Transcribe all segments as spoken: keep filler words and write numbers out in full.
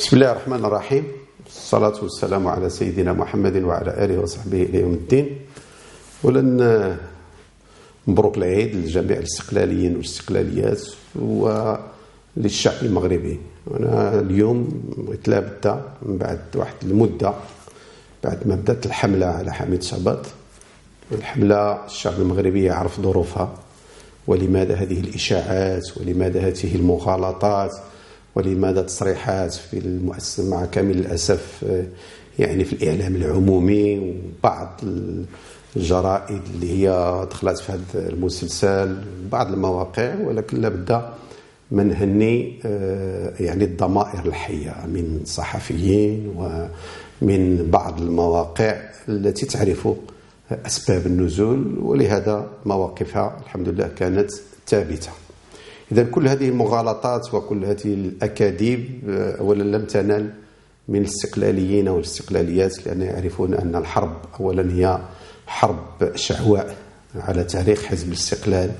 بسم الله الرحمن الرحيم. الصلاة والسلام على سيدنا محمد وعلى آله وصحبه إلى يوم الدين. ولن مبروك العيد لجميع الاستقلاليين والاستقلاليات وللشعب المغربي. أنا اليوم بغيت لابد من بعد واحد المدة بعد ما بدأت الحملة على حميد صباط، الحملة الشعب المغربي يعرف ظروفها ولماذا هذه الإشاعات ولماذا هذه المغالطات ولماذا تصريحات في المؤسسة مع كامل الأسف يعني في الإعلام العمومي وبعض الجرائد اللي هي دخلت في هذا المسلسل وبعض المواقع. ولكن لابد من نهني يعني الضمائر الحية من صحفيين ومن بعض المواقع التي تعرف أسباب النزول، ولهذا مواقفها الحمد لله كانت ثابتة. إذا كل هذه المغالطات وكل هذه الأكاذيب أولا لم تنال من الاستقلاليين والاستقلاليات، لأن يعرفون أن الحرب أولا هي حرب شعواء على تاريخ حزب الاستقلال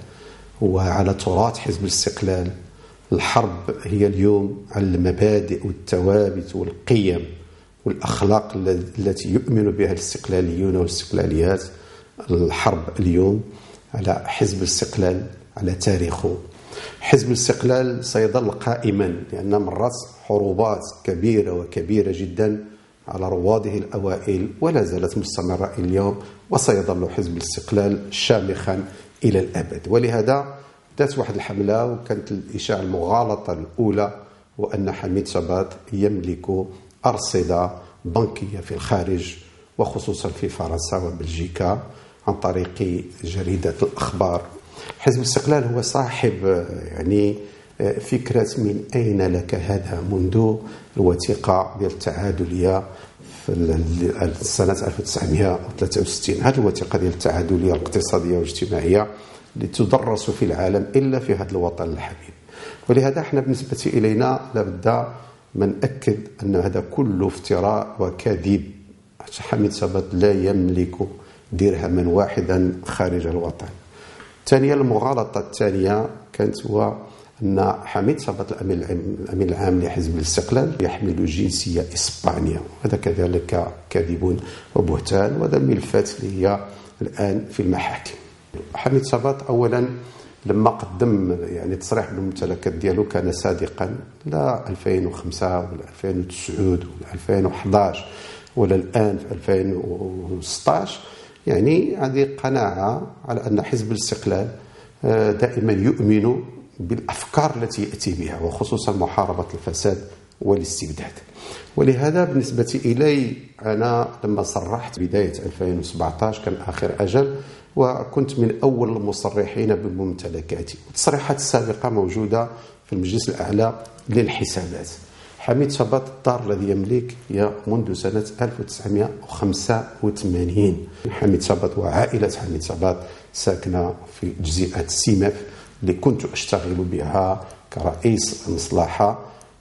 وعلى تراث حزب الاستقلال. الحرب هي اليوم على المبادئ والثوابت والقيم والأخلاق التي يؤمن بها الاستقلاليون والاستقلاليات. الحرب اليوم على حزب الاستقلال، على تاريخه. حزب الاستقلال سيظل قائما لأن مرت حروبات كبيرة وكبيرة جدا على رواده الأوائل ولا زالت مستمرة اليوم، وسيظل حزب الاستقلال شامخا إلى الأبد. ولهذا بدأت واحد الحملة، وكانت الإشاعة المغالطة الأولى وأن حميد صباط يملك أرصدة بنكية في الخارج وخصوصا في فرنسا وبلجيكا عن طريق جريدة الأخبار. حزب الاستقلال هو صاحب يعني فكرة من أين لك هذا منذ الوثيقة ديال التعادلية في سنة ألف وتسعمائة وثلاثة وستين. هذه الوثيقة ديال التعادلية الاقتصادية والاجتماعية اللي تدرس في العالم إلا في هذا الوطن الحبيب. ولهذا احنا بالنسبة إلينا لابد من أكد أن هذا كله افتراء وكذب. حميد صباط لا يملك درهما واحدا خارج الوطن. ثانيا، المغالطة الثانية كانت هو أن حميد صباط الأمين العام لحزب الاستقلال يحمل جنسية إسبانية. هذا كذلك كذب وبهتان، وهذا ملفات اللي هي الآن في المحاكم. حميد صباط أولا لما قدم يعني تصريح بالممتلكات ديالو كان صادقا، لا ألفين وخمسة ولا ألفين وتسعة ولا ألفين وأحد عشر ولا الآن في ألفين وستة عشر. يعني هذه قناعة على أن حزب الاستقلال دائما يؤمن بالأفكار التي يأتي بها وخصوصا محاربة الفساد والاستبداد. ولهذا بالنسبة إلي أنا لما صرحت بداية ألفين وسبعة عشر كان آخر أجل، وكنت من أول المصرحين بممتلكاتي. التصريحات السابقة موجودة في المجلس الأعلى للحسابات. حميد صباط الدار الذي يملك هي منذ سنة ألف وتسعمائة وخمسة وثمانين. حميد صباط وعائلة حميد صباط ساكنة في جزيئة سيماف اللي كنت أشتغل بها كرئيس مصلحة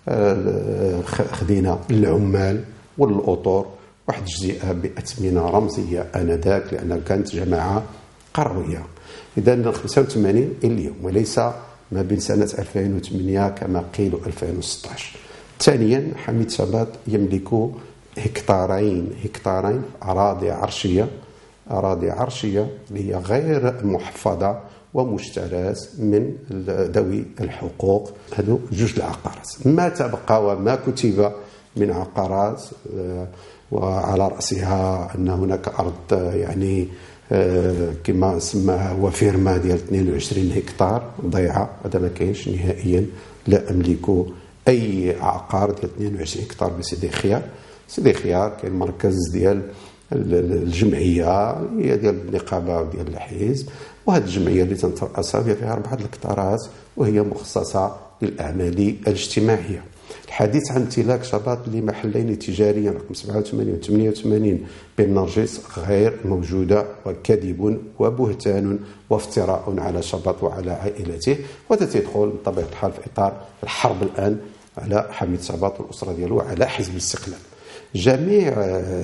خدينا للعمال والأطور، واحد جزيئة بأثمنة رمزية آنذاك لأنها كانت جماعة قروية. إذن خمسة وثمانين اليوم وليس ما بين سنة ألفين وثمانية كما قيل ألفين وستة عشر. ثانيا، حميد صباط يملك هكتارين هكتارين أراضي عرشية أراضي عرشية اللي هي غير محفظة ومشترات من ذوي الحقوق. هذو جوج العقارات. ما تبقى وما كتب من عقارات، وعلى رأسها أن هناك أرض يعني كما سماها هو فيرما ديال اثنين وعشرين هكتار ضيعة. هذا ما كاينش نهائيا. لا أملك أي عقار ديال اثنين وعشرين هكتار بسيدي خيار. سيدي خيار كاين مركز ديال الجمعية هي ديال النقابة ديال الحزب، وهذه الجمعية اللي تنترأسها فيها أربعة الهكتارات وهي مخصصة للأعمال الاجتماعية. الحديث عن امتلاك صباط لمحلين تجاريين رقم سبعة وثمانين و ثمانية وثمانين بالنرجس غير موجودة، وكذب وبهتان وافتراء على صباط وعلى عائلته، وتدخل بطبيعة الحال في إطار الحرب الآن على حميد صباط والأسرة ديالو وعلى حزب الاستقلال. جميع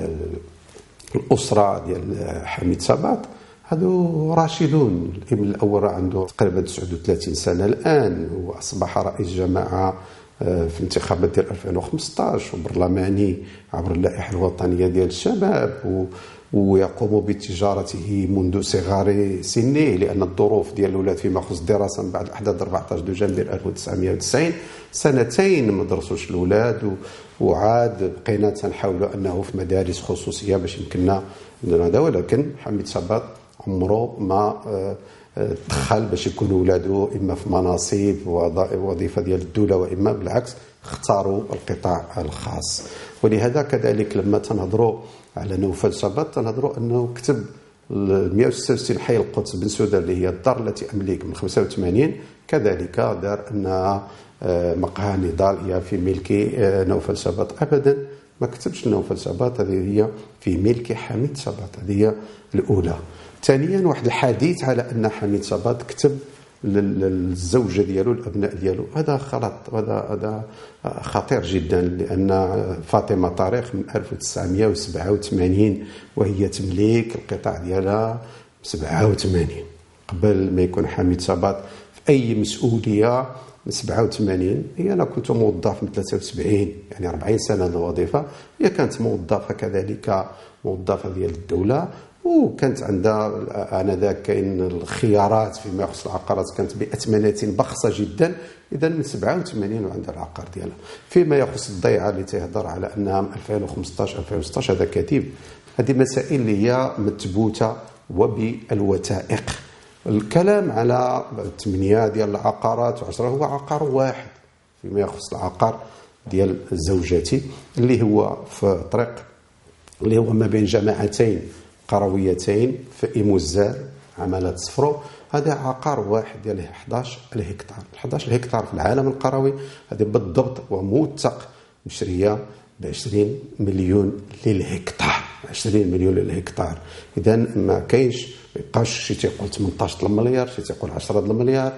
الأسرة ديال حميد صباط هذو راشدون. الابن الأول عنده تقريبا تسعة وثلاثين سنة الآن، وأصبح رئيس جماعة في الانتخابات ديال ألفين وخمسطاش وبرلماني عبر اللائحة الوطنية ديال الشباب، ويقوم بتجارته منذ صغار سنه، لأن الظروف ديال الأولاد فيما يخص الدراسة من بعد الأحداث أربعطاش دجنبر ألف وتسعمائة وتسعين سنتين ما درسوش الأولاد، وعاد بقينا تنحاولوا أنه في مدارس خصوصية باش يمكننا هذا. ولكن حميد صباط عمره ما دخل باش يكونوا ولاده اما في مناصب وظيفه ديال الدوله، واما بالعكس اختاروا القطاع الخاص. ولهذا كذلك لما تنهضروا على نوفل صباط تنهضروا انه كتب مئة وستة وستين حي القدس بن سوده اللي هي الدار التي املك من خمسة وثمانين، كذلك دار انها مقهى نضال هي في ملك نوفل صباط. ابدا ما كتبش نوفل صباط، هذه هي في ملك حميد صباط، هذه هي الاولى. ثانيا واحد الحديث على ان حميد صباط كتب للزوجه ديالو الابناء ديالو، هذا غلط، هذا هذا خطير جدا، لان فاطمه طارق من ألف وتسعمائة وسبعة وثمانين وهي تملك القطاع ديالها سبعة وثمانين قبل ما يكون حميد صباط في اي مسؤوليه. من سبعة وثمانين هي انا كنت موظف من ثلاثة وسبعين، يعني أربعين سنه الوظيفه، هي كانت موظفه كذلك موظفه ديال الدوله، وكانت عندها انذاك كاين الخيارات فيما يخص العقارات كانت باثمنه بخسه جدا. اذا من سبعة وثمانين وعندها العقار ديالها. فيما يخص الضيعه اللي تيهضر على انها من ألفين وخمسطاش ألفين وستطاش هذا كذب، هذه مسائل اللي هي مثبوته وبالوثائق. الكلام على ثمانية ديال العقارات وعشرة هو عقار واحد فيما يخص العقار ديال زوجتي اللي هو في طريق اللي هو ما بين جماعتين قرويتين في إيموزار عمالة صفرو. هذا عقار واحد ديال إحدى عشر هكتار، إحدى عشر هكتار في العالم القروي، هذه بالضبط وموثق مشريه ب عشرين مليون للهكتار، عشرين مليون للهكتار. اذا ما كاينش يبقاش شي تيقول ثمنطاش المليار، شي تيقول عشرة المليار.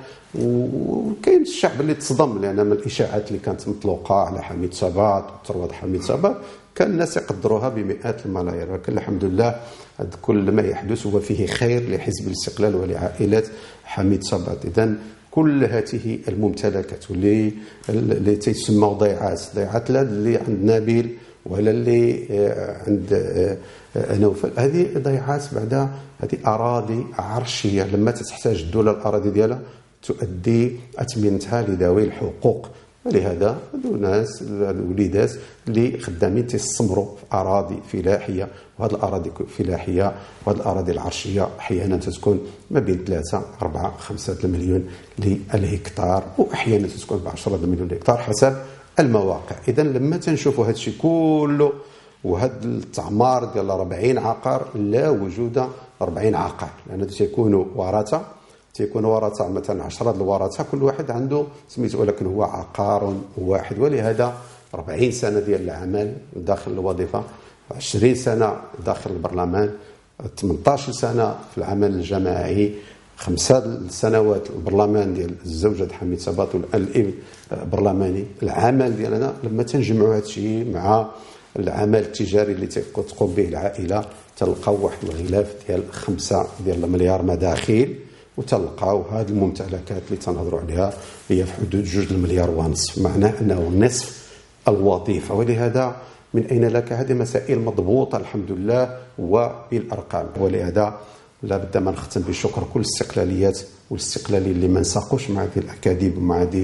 وكاين الشعب اللي تصدم، لان من الاشاعات اللي كانت مطلوقه على حميد صباط وثروه حميد صباط كان الناس يقدروها بمئات الملايير، ولكن الحمد لله كل ما يحدث هو فيه خير لحزب الاستقلال ولعائله حميد صباط. اذا كل هذه الممتلكات واللي اللي تسمى ضيعات، ضيعات لا اللي عند نبيل ولا اللي عند نوفل، هذه ضيعات بعد هذه اراضي عرشيه لما تحتاج الدوله الاراضي ديالها تؤدي اثمنتها لذوي الحقوق. ولهذا هذو ناس الوليدات اللي خدامين تيستثمروا في اراضي فلاحيه، وهذه الاراضي الفلاحيه وهذه الاراضي العرشيه احيانا تكون ما بين ثلاثة أربعة خمسة المليون للهكتار، واحيانا تكون ب عشرة مليون للهكتار حسب المواقع. اذا لما تنشوفوا هذا الشيء كله وهذا التعمار ديال أربعين عقار، لا وجود أربعين عقار، لان تيكونوا ورثه تيكون ورثه مثلا عشرة الورثه كل واحد عنده سميتو، ولكن هو عقار واحد. ولهذا أربعين سنه ديال العمل داخل الوظيفه، عشرين سنه داخل البرلمان، ثمنطاش سنه في العمل الجماعي، خمسة سنوات البرلمان ديال الزوجة حميد صباط والابن برلماني. العمل ديالنا لما تنجمعوا هذا الشيء مع العمل التجاري اللي تقوم به العائله تلقاو واحد الغلاف ديال خمسة ديال المليار مداخيل، وتلقاو هذه الممتلكات اللي تنهضروا عليها هي في حدود جوج المليار ونصف، معناه انه نصف الوظيفه. ولهذا من اين لك هذه مسائل مضبوطه الحمد لله وبالارقام. ولهذا لابد ما نختم بشكر كل الاستقلاليات والاستقلاليين اللي ما نساقوش مع هذه الاكاذيب ومع هذه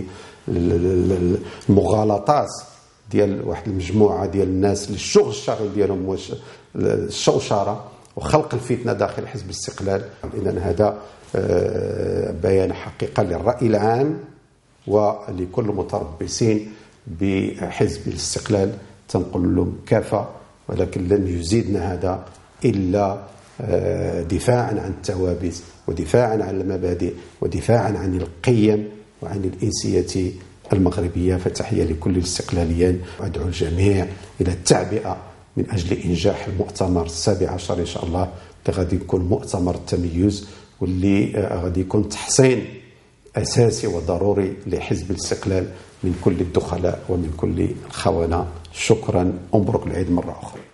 المغالطات ديال واحد المجموعه ديال الناس اللي الشغل الشاغل ديالهم واش الشوشره وخلق الفتنه داخل حزب الاستقلال. اذا هذا بيان حقيقه للراي العام ولكل متربصين بحزب الاستقلال، تنقول لهم كافه، ولكن لن يزيدنا هذا الا دفاعا عن الثوابت ودفاعا عن المبادئ ودفاعا عن القيم وعن الانسيه المغربيه. فتحيه لكل الاستقلاليين، وادعو الجميع الى التعبئه من اجل انجاح المؤتمر السابع عشر ان شاء الله، اللي غادي يكون مؤتمر التميز واللي غادي يكون تحصين اساسي وضروري لحزب الاستقلال من كل الدخلاء ومن كل الخونه. شكرا ومبروك العيد مره اخرى.